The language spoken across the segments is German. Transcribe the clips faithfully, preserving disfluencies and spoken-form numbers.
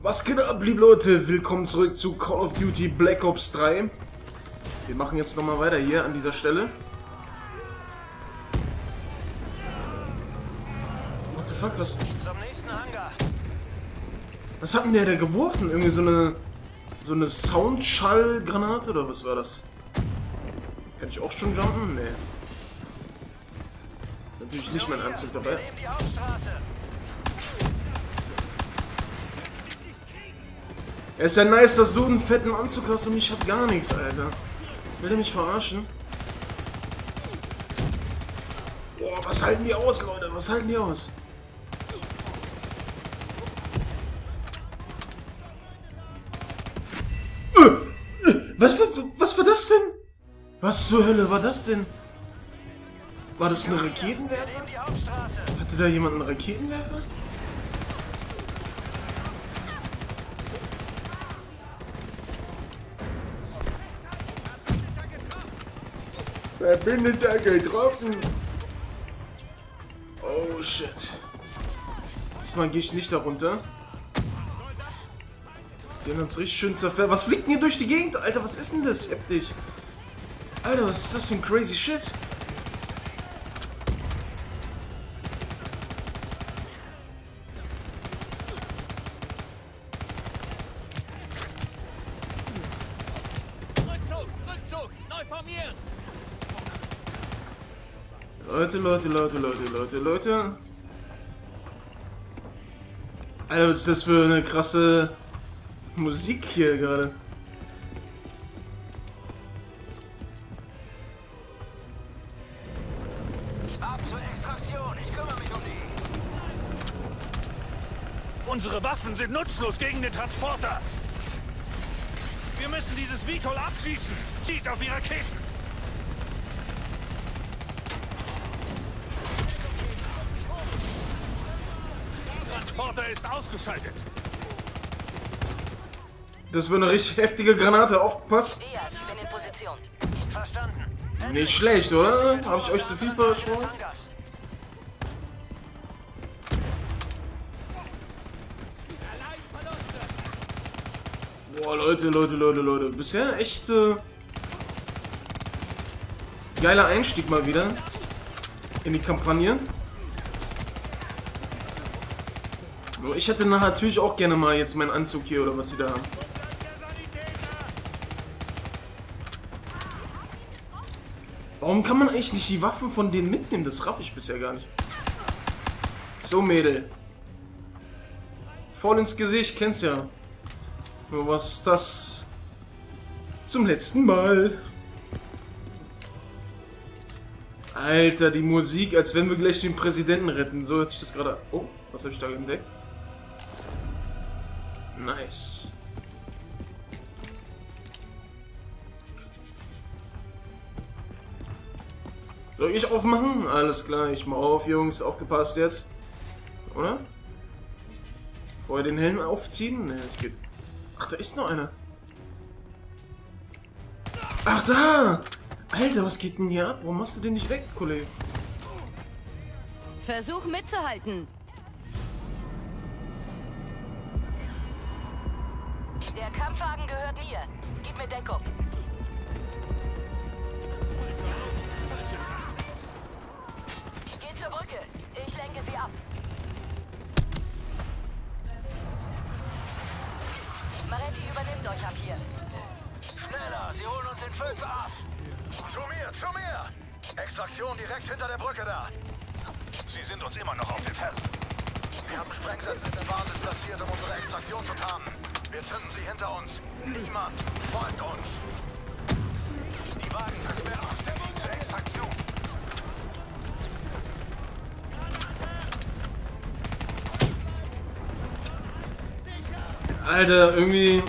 Was geht ab, liebe Leute? Willkommen zurück zu Call of Duty Black Ops drei. Wir machen jetzt nochmal weiter hier an dieser Stelle. What the fuck, was... Zum nächsten Hangar. Was hat denn der da geworfen? Irgendwie so eine... So eine Soundschallgranate oder was war das? Kann ich auch schon jumpen? Nee. Natürlich nicht mein Anzug dabei. Nehmt die Hauptstraße. Es ist ja nice, dass du einen fetten Anzug hast und ich hab gar nichts, Alter. Will der mich verarschen? Boah, was halten die aus, Leute? Was halten die aus? Was, was, was war das denn? Was zur Hölle war das denn? War das ein Raketenwerfer? Nehmt die Hauptstraße. Hatte da jemand einen Raketenwerfer? Wer bin denn da getroffen? Oh shit. Diesmal gehe ich nicht darunter. Die haben uns richtig schön zerfällt. Was fliegt denn hier durch die Gegend? Alter, was ist denn das? Heftig. Alter, was ist das für ein crazy shit? Rückzug, Rückzug, neu formieren. Leute, Leute, Leute, Leute, Leute, Leute. Alter, was ist das für eine krasse Musik hier gerade? Ab zur Extraktion, ich kümmere mich um die. Unsere Waffen sind nutzlos gegen den Transporter. Wir müssen dieses V TOL abschießen. Zieht auf die Raketen. Transporter ist ausgeschaltet. Das war eine richtig heftige Granate. Aufgepasst. Diaz, bin in Position. Verstanden. Nicht schlecht, oder? Habe ich euch zu viel versprochen? Hangars. Boah, Leute, Leute, Leute, Leute. Bisher echt äh, geiler Einstieg mal wieder in die Kampagne. Nur ich hätte nachher natürlich auch gerne mal jetzt meinen Anzug hier oder was die da haben. Warum kann man eigentlich nicht die Waffen von denen mitnehmen? Das raff ich bisher gar nicht. So, Mädel. Voll ins Gesicht, kennst ja. Nur was ist das? Zum letzten Mal. Alter, die Musik, als wenn wir gleich den Präsidenten retten. So hört sich das gerade... Oh, was habe ich da entdeckt? Nice. Soll ich aufmachen? Alles klar, ich mach auf, Jungs. Aufgepasst jetzt. Oder? Vorher den Helm aufziehen? Ne, es geht... Ach, da ist noch einer. Ach, da! Alter, was geht denn hier ab? Warum machst du den nicht weg, Kollege? Versuch mitzuhalten. Der Kampfwagen gehört mir. Gib mir Deckung. Geht zur Brücke. Ich lenke sie ab. Maretti übernimmt euch ab hier. Schneller, sie holen uns in Völker ab. Zu mir, zu mir! Extraktion direkt hinter der Brücke da. Sie sind uns immer noch auf den Fersen. Wir haben Sprengsätze in der Basis platziert, um unsere Extraktion zu tarnen. Wir zünden sie hinter uns. Niemand folgt uns. Die Wagen versperren uns der Weg zur Extraktion. Alter, irgendwie...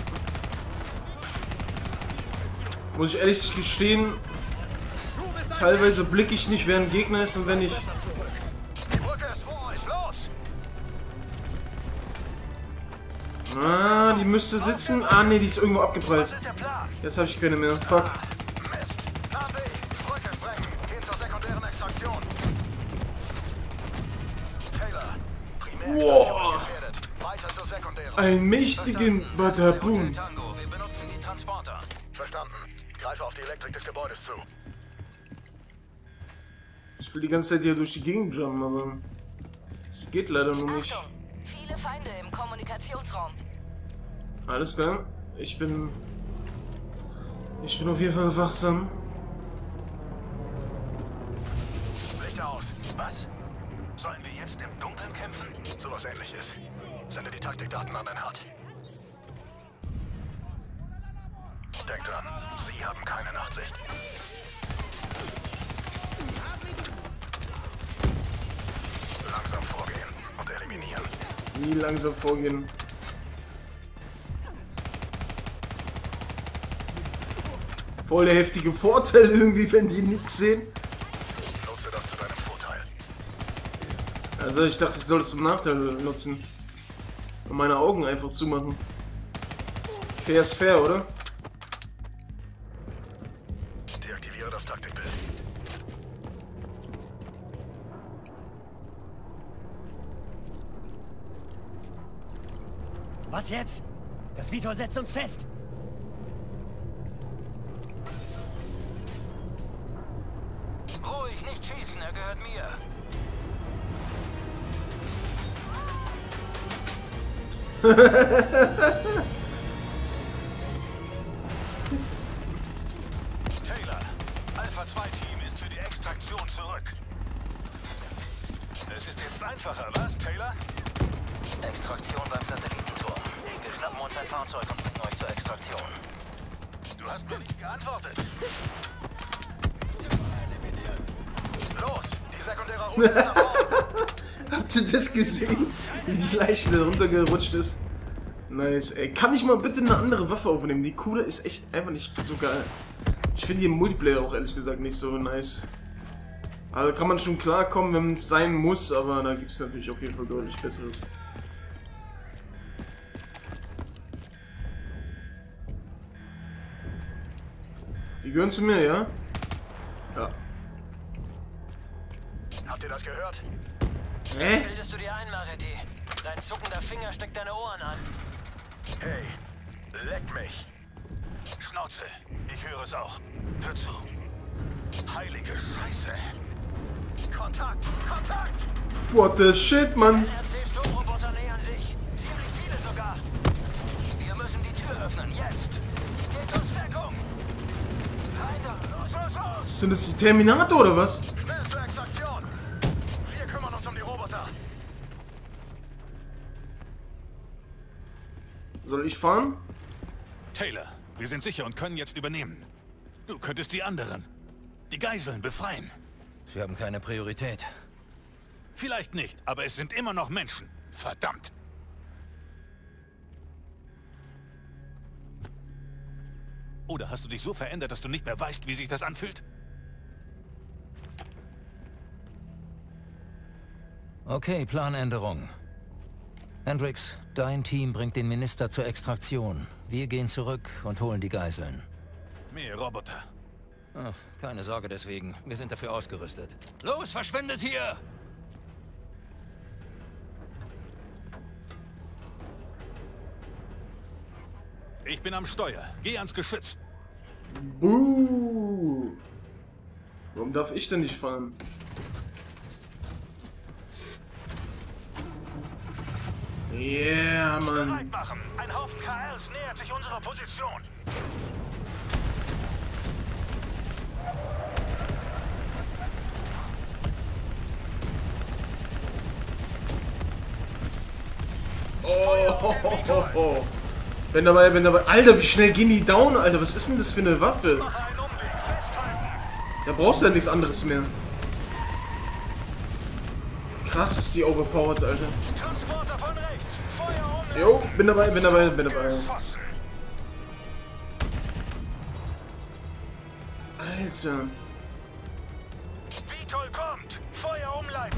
Muss ich ehrlich gestehen, teilweise blicke ich nicht, wer ein Gegner ist und wenn ich... Die Brücke ist vor euch, los! Ah, die müsste sitzen. Ah, ne, die ist irgendwo Was abgeprallt. ist der Plan? Jetzt habe ich keine mehr. Fuck. Mist! Plan B! Brücke sprengen! Gehen zur sekundären Extraktion! Taylor! Primärextraktion Wow. ist gefährdet. Weiter zur weitere Sekundäre. Ein mächtigen Badabum. Tango, wir benutzen die Transporter. Verstanden. Greife auf die Elektrik des Gebäudes zu. Ich will die ganze Zeit hier durch die Gegend jumpen, aber es geht leider nur nicht. Achtung! Viele Feinde im Kommunikationsraum. Alles klar. Ich bin... Ich bin auf jeden Fall wachsam. Lichter aus. Was? Sollen wir jetzt im Dunkeln kämpfen? Sowas Ähnliches. Sende die Taktikdaten an Enhard. Denkt dran, Sie haben keine Nachtsicht. Langsam vorgehen und eliminieren. Nie langsam vorgehen. Voll der heftige Vorteil irgendwie, wenn die nichts sehen. Nutze das zu deinem Vorteil. Also ich dachte, ich soll es zum Nachteil nutzen. Und meine Augen einfach zumachen. Fair ist fair, oder? Deaktiviere das Taktikbild. Was jetzt? Das Vitol setzt uns fest. Ruhig, nicht schießen, er gehört mir. Taylor, Alpha zwei Team ist für die Extraktion zurück. Es ist jetzt einfacher, was, Taylor? Extraktion beim Satellitenturm. Wir schnappen uns ein Fahrzeug und bringen euch zur Extraktion. Du hast mir nicht geantwortet. Los, die sekundäre Route ist nach vorn. Habt ihr das gesehen? Wie die Leiche da runtergerutscht ist? Nice, ey. Kann ich mal bitte eine andere Waffe aufnehmen? Die Kuhle ist echt einfach nicht so geil. Ich finde die im Multiplayer auch ehrlich gesagt nicht so nice. Also kann man schon klarkommen, wenn es sein muss, aber da gibt es natürlich auf jeden Fall deutlich Besseres. Die gehören zu mir, ja? Ja. Habt ihr das gehört? Hä? Bildest du dir ein, Mariti? Dein zuckender Finger steckt deine Ohren an. Hey, leck mich. Schnauze, ich höre es auch. Hör zu. Heilige Scheiße. Kontakt, Kontakt! What the shit, Mann? R C-Sturmroboter nähern sich. Ziemlich viele sogar. Wir müssen die Tür öffnen, jetzt. Gebt uns Deckung. Reiter, los, los, los! Sind das die Terminator oder was? Schnell zur Extraktion! Wir kümmern uns um die Roboter. Soll ich fahren? Taylor, wir sind sicher und können jetzt übernehmen. Du könntest die anderen, die Geiseln, befreien. Sie haben keine Priorität. Vielleicht nicht, aber es sind immer noch Menschen. Verdammt! Oder hast du dich so verändert, dass du nicht mehr weißt, wie sich das anfühlt? Okay, Planänderung. Hendricks, dein Team bringt den Minister zur Extraktion. Wir gehen zurück und holen die Geiseln. Mehr Roboter. Ach, keine Sorge deswegen. Wir sind dafür ausgerüstet. Los, verschwindet hier! Ich bin am Steuer. Geh ans Geschütz. Buh. Warum darf ich denn nicht fahren? Yeah, Mann. Bereit machen. Ein Haufen K Ls nähert sich unserer Position. Oh, ho, ho, ho, ho. Wenn dabei, wenn dabei. Alter, wie schnell gehen die down, Alter? Was ist denn das für eine Waffe? Mache einen Umweg. Festhalten. Da brauchst du ja nichts anderes mehr. Krass ist die overpowered, Alter. Transporter von rechts. Feuer um. Jo, bin dabei, bin dabei, bin dabei. Geschossen. Alter. Vitol kommt. Feuer umleiten.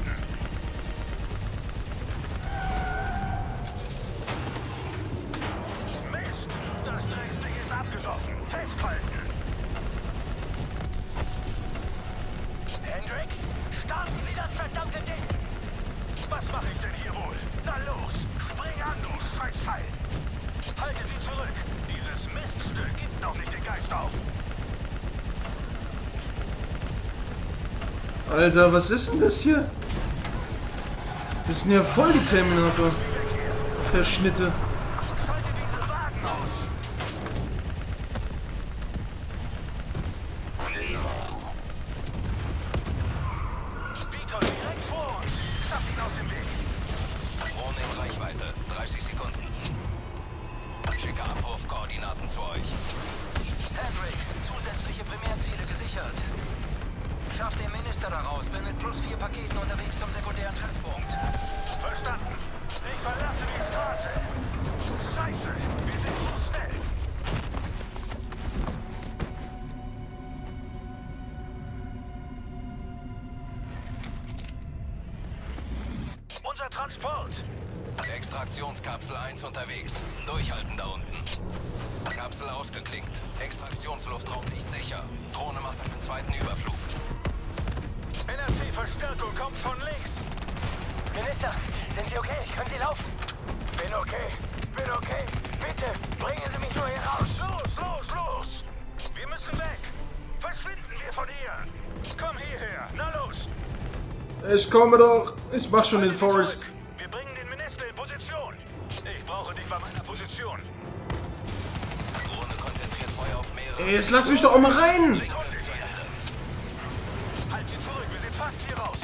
Mist. Das Drecksding ist abgesoffen. Festhalten. Hendricks, starten Sie das verdammte Ding! Was mache ich denn hier wohl? Na los. Spring an, du Scheiße. Alter, was ist denn das hier? Das sind ja voll die Terminator. Verschnitte. Schalte diese Wagen aus! Vitor direkt vor uns! Schaff ihn aus dem Weg! Drohne in Reichweite. dreißig Sekunden. Schicke Abwurfkoordinaten zu euch. Hendricks, zusätzliche Primärziele gesichert. Schaff den Minister daraus. Bin mit plus vier Paketen unterwegs zum sekundären Treffpunkt. Verstanden. Ich verlasse die Straße. Scheiße, wir sind zu schnell. Unser Transport. Extraktionskapsel eins unterwegs. Durchhalten da unten. Kapsel ausgeklinkt. Extraktionsluftraum nicht sicher. Drohne macht einen zweiten Überflug. N R C-Verstärkung kommt von links. Minister, sind Sie okay? Können Sie laufen? Bin okay, bin okay. Bitte, bringen Sie mich nur hier raus. Los, los, los. Wir müssen weg. Verschwinden wir von hier. Komm hierher. Na los. Ich komme doch. Ich mach schon den Halten Sie Forest. zurück. Wir bringen den Minister in Position. Ich brauche dich bei meiner Position. Drohne konzentriert Feuer auf mehrere. Ey, jetzt lass mich doch auch mal rein. Sekunde hier. Halt sie zurück, wir sind fast hier raus.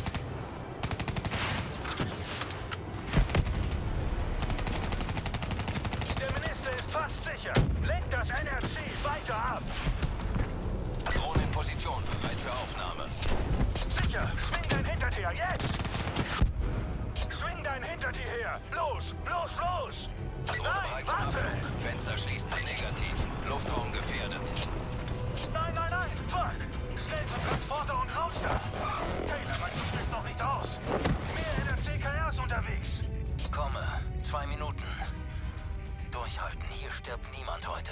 Der Minister ist fast sicher. Lenkt das N R C weiter ab. Drohne in Position. Bereit für Aufnahme. Sicher, schwing dein Hintern her, jetzt! Schwing dein Hintern hierher! Los, los, los! Drohne Nein, bereit zum warte! Abflug. Fenster schließt sich negativ. Luftraum gefährdet. Nein, nein, nein! Fuck! Schnell zum Transporter und raus da! Taylor, mein Team ist noch nicht aus! Mehr N R C K Rs unterwegs! Komme. Zwei Minuten. Durchhalten. Hier stirbt niemand heute.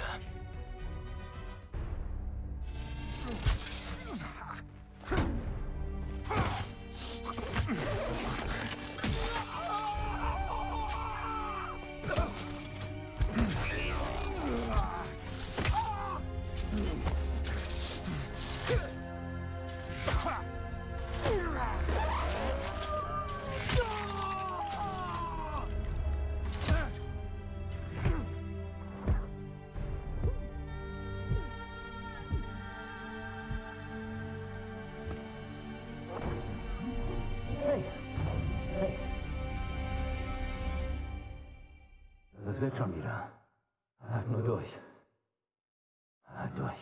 Das wird schon wieder. Halt nur durch. Halt durch.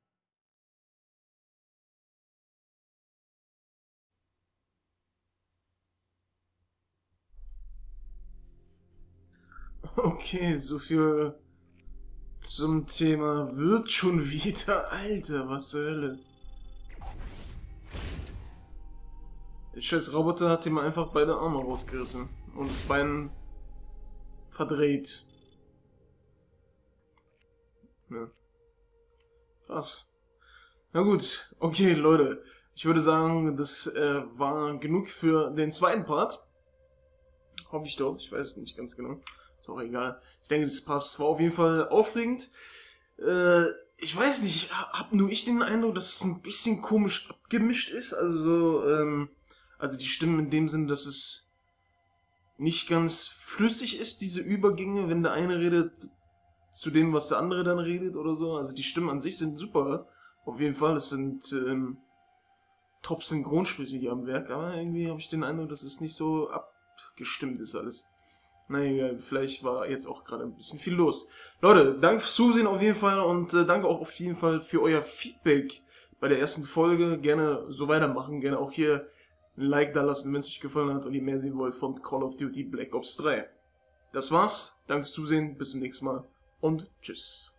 Okay, so viel zum Thema wird schon wieder. Alter, was zur Hölle. Der scheiß Roboter hat ihm einfach beide Arme rausgerissen und das Bein verdreht. Ja. Krass. Na gut, okay, Leute. Ich würde sagen, das äh, war genug für den zweiten Part. Hoffe ich doch, ich weiß es nicht ganz genau. Ist auch egal. Ich denke, das passt. War auf jeden Fall aufregend. Äh, ich weiß nicht, hab nur ich den Eindruck, dass es ein bisschen komisch abgemischt ist. Also, ähm, also die Stimmen in dem Sinne, dass es nicht ganz flüssig ist, diese Übergänge, wenn der eine redet zu dem, was der andere dann redet oder so. Also die Stimmen an sich sind super. Auf jeden Fall, es sind ähm, Top-Synchronsprecher hier am Werk, aber irgendwie habe ich den Eindruck, dass es nicht so abgestimmt ist alles. Naja, vielleicht war jetzt auch gerade ein bisschen viel los. Leute, danke fürs Zusehen auf jeden Fall und äh, danke auch auf jeden Fall für euer Feedback bei der ersten Folge. Gerne so weitermachen, gerne auch hier ein Like da lassen, wenn es euch gefallen hat und ihr mehr sehen wollt von Call of Duty Black Ops drei. Das war's, danke fürs Zusehen, bis zum nächsten Mal und tschüss.